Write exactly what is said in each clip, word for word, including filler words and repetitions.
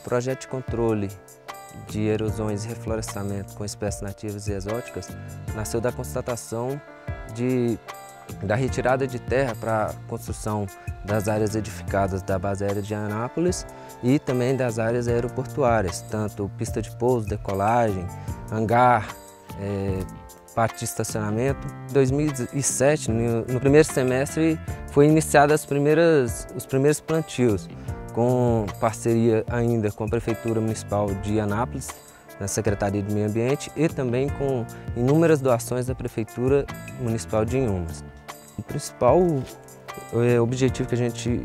projeto de controle de erosões e reflorestamento com espécies nativas e exóticas nasceu da constatação de, da retirada de terra para a construção das áreas edificadas da base aérea de Anápolis e também das áreas aeroportuárias, tanto pista de pouso, decolagem, hangar, é, parte de estacionamento. Em dois mil e sete, no, no primeiro semestre, foi iniciadas as primeiras, os primeiros plantios, com parceria ainda com a Prefeitura Municipal de Anápolis, na Secretaria de Meio Ambiente, e também com inúmeras doações da Prefeitura Municipal de Inhumas. O principal objetivo que a gente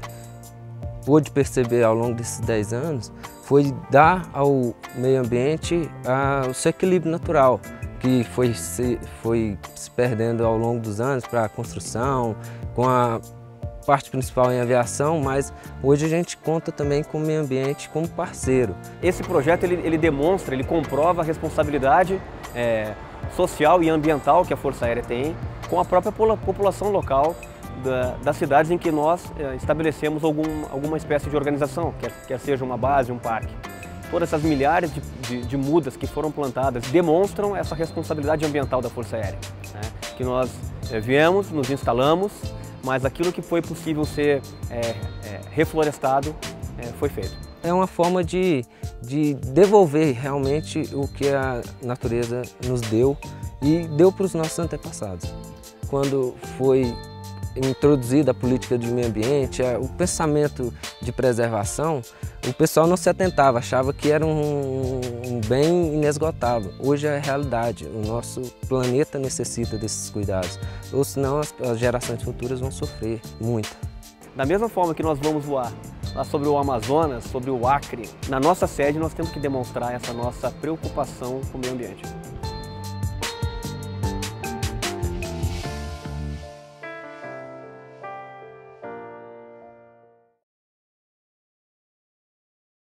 pôde perceber ao longo desses dez anos foi dar ao meio ambiente a, o seu equilíbrio natural, que foi se, foi se perdendo ao longo dos anos para a construção, com a parte principal em aviação, mas hoje a gente conta também com o meio ambiente como parceiro. Esse projeto ele, ele demonstra, ele comprova a responsabilidade é, social e ambiental que a Força Aérea tem com a própria população local da, das cidades em que nós é, estabelecemos algum, alguma espécie de organização, quer, quer seja uma base, um parque. Todas essas milhares de, de, de mudas que foram plantadas demonstram essa responsabilidade ambiental da Força Aérea, né? Que nós é, viemos, nos instalamos, mas aquilo que foi possível ser é, é, reflorestado é, foi feito. É uma forma de, de devolver realmente o que a natureza nos deu e deu para os nossos antepassados. Quando foi introduzida a política de meio ambiente, o pensamento de preservação, o pessoal não se atentava, achava que era um, um bem inesgotável. Hoje é a realidade, o nosso planeta necessita desses cuidados, ou senão as, as gerações futuras vão sofrer muito. Da mesma forma que nós vamos voar lá sobre o Amazonas, sobre o Acre, na nossa sede nós temos que demonstrar essa nossa preocupação com o meio ambiente.